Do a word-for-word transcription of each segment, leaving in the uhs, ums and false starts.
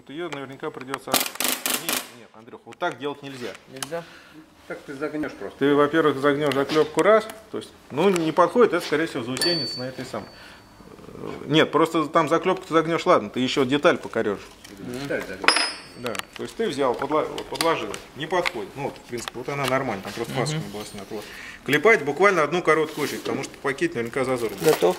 Вот ее наверняка придется... Нет, нет, Андрюх, вот так делать нельзя. Нельзя? Так ты загнешь просто. Ты, во-первых, загнешь заклепку раз, то есть, ну, не подходит, это, скорее всего, заусенец на этой самой. Нет, просто там заклепку ты загнешь, ладно, ты еще деталь покорешь. Деталь загнешь. Да, то есть ты взял, подла подложил, не подходит. Ну, вот, в принципе, вот она нормально, там просто фаска не была снята. Вот. Клепать буквально одну короткую очередь, потому что пакет наверняка зазор будет. Готов?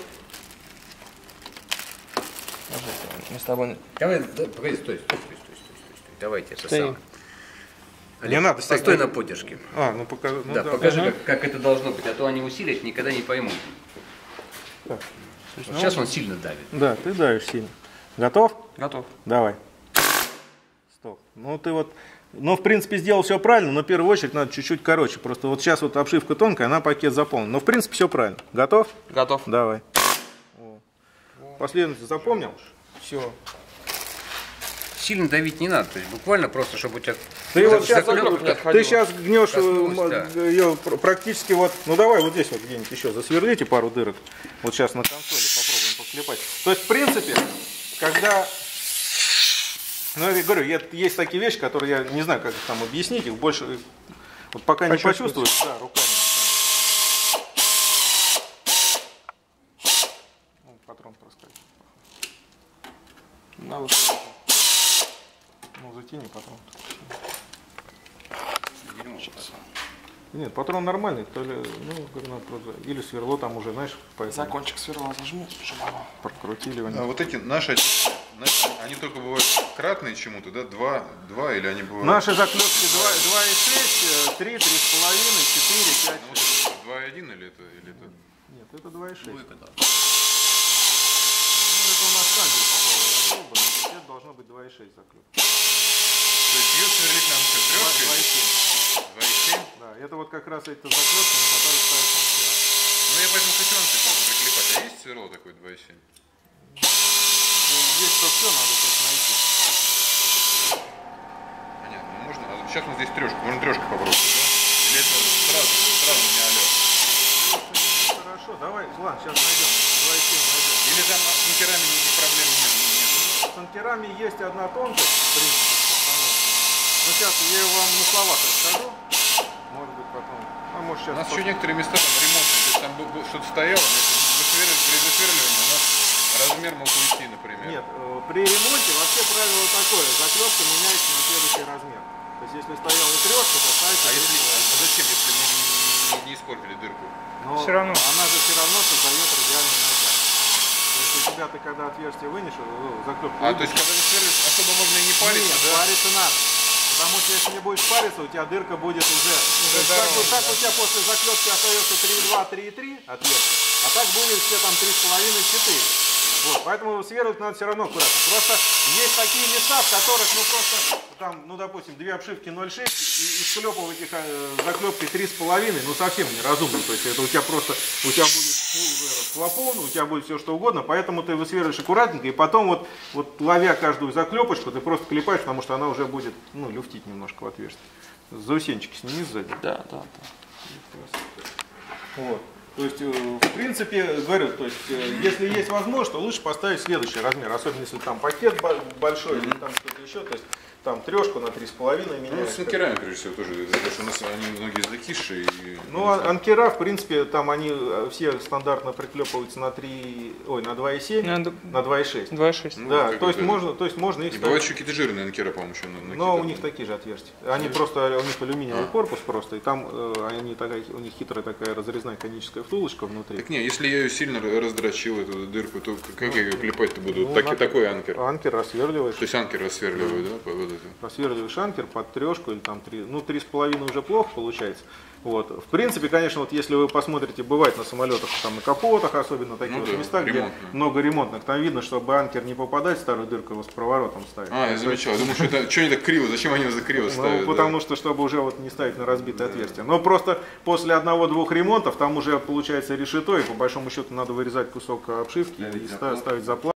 Мы с тобой... Давай, да, погоди, стой, стой, стой, стой, стой, стой. Давайте это Стоим. самое. Не надо Постой стягивать. на поддержке. А, ну покажи. Ну, да, да, покажи, ага. как, как это должно быть, а то они усилят, никогда не поймут. Так. Вот сейчас он сильно давит. Да, ты давишь сильно. Готов? Готов. Давай. Стоп. Ну ты вот, ну в принципе сделал все правильно, но в первую очередь надо чуть-чуть короче. Просто вот сейчас вот обшивка тонкая, она пакет заполнена. Но в принципе все правильно. Готов? Готов. Давай. О. Последовательность запомнил? Все. Сильно давить не надо, то есть буквально просто, чтобы у тебя... Ты вот за- сейчас, заклепка не отходила. ты сейчас гнешь Коснулась, да. ее практически вот, ну давай вот здесь вот где-нибудь еще засверлите пару дырок. Вот сейчас на консоли попробуем поклепать. То есть в принципе, когда, ну я говорю, я- есть такие вещи, которые я не знаю, как их там объяснить, их больше, вот пока не Почувствуйте. почувствуешь, да, руками. Ну, патрон проскочил. На вот. Ну затяни патрон. Нет, патрон нормальный, то ли, ну, говорю, надо просто, или сверло там уже, знаешь, поэтому Закончик сверла зажми, чтобы оно... прокрутили его. А вот эти наши, наши, они только бывают кратные чему-то, да? Два, два или они бывают... Наши заклепки два и шесть, три, три с половиной, четыре, пять. Ну, вот это что, два и один или это? Или это... Нет, это два и шесть. Ну, Двойка, да. это у нас кабель попал раздолбанный, то есть это должно быть два и шесть заклепки. То есть ее сверлить нам что, два и трешкой? семь. Два и семь? Да, это вот как раз эти заклепки, на которые ставят анкера. Ну, я поэтому хочу вам тоже приклепать. А есть сверло такое два и семь? Здесь то все надо только найти. Понятно. Ну, можно... А сейчас у нас здесь трешка. Можно трешкой попробовать, да? Или это сразу, сразу не алё? Хорошо, давай, ладно, сейчас найдем. два и семь найдем. Или там с анкерами ни проблем нет? нет? С анкерами есть одна тонкость, в принципе, с постановкой. Но сейчас я ее вам на словах расскажу. Может быть потом. А может сейчас. У нас потом. еще некоторые места там ремонтные. То есть там был- был- что-то стояло, но если высверливали- при засверливании у нас размер мог уйти, например. Нет, э, при ремонте вообще правило такое. Заклепка меняется на следующий размер. То есть если стояла трешка, то ставится. А если, трешка. а зачем, если мы не, не- не испортили дырку? Но Всё равно. она же все равно создает радиальный натяг. То есть у тебя ты когда отверстие вынешь, ну, заклепку. А, то есть когда ты сверлишь, особо можно и не париться, Нет, да? париться надо. Потому что если не будешь париться, у тебя дырка будет уже. То есть так, вот так у тебя после заклепки остается три и два, три и три отверстия. А так будет все там три с половиной, четыре. Вот, поэтому сверлить надо все равно аккуратно. Просто есть такие места, в которых, ну просто, там, ну допустим, две обшивки ноль шесть и, и склепывать их э, заклепкой три с половиной, ну совсем неразумно. То есть это у тебя просто, у тебя будет хлопон, у тебя будет все что угодно, поэтому ты высверлишь аккуратненько, и потом вот, вот ловя каждую заклепочку, ты просто клепаешь, потому что она уже будет, ну, люфтить немножко в отверстие. Заусенчики сними сзади. Да, да, да. Вот. То есть, э, в принципе, говорю, то есть, э, если есть возможность, то лучше поставить следующий размер, особенно если там пакет бо- большой или там что-то еще, то есть там трешку на три с половиной Ну, меняешь. с анкерами, прежде всего, тоже, потому что у нас они многие закисшие. И, Ну, а- анкера, в принципе, там они э, все стандартно приклепываются на три, ой, на два и семь, Надо... на два и шесть. два и шесть. Ну, Да, как то есть это- можно, то есть можно их И бывают ставить. еще какие-то жирные анкера, по-моему, еще на- Но накиданы. у них такие же отверстия. Они просто, у них алюминиевый корпус просто, и там э, они такая, у них хитрая такая разрезная коническая втулочка внутри. Так не, если я ее сильно раздрочил, эту дырку, то как я ее клепать-то буду? Ну, Так, на- такой анкер. Анкер рассверливаешь. То есть анкер рассверливаю, да? по- вот это. Просверливаешь анкер под трешку или там три, ну три с половиной уже плохо получается. Вот. В принципе, конечно, вот если вы посмотрите, бывает на самолетах, там на капотах, особенно таких Ну вот да, местах, где ремонтные. много ремонтных, там видно, чтобы анкер не попадать, старую дырку его с проворотом ставить. А, я замечал. Я думаю, что это что они так криво? Зачем они его за криво ставят? Ну, потому что, чтобы уже вот не ставить на разбитое отверстие. Но просто после одного-двух ремонтов там уже получается решето, и по большому счету надо вырезать кусок обшивки и ста- ставить заплату.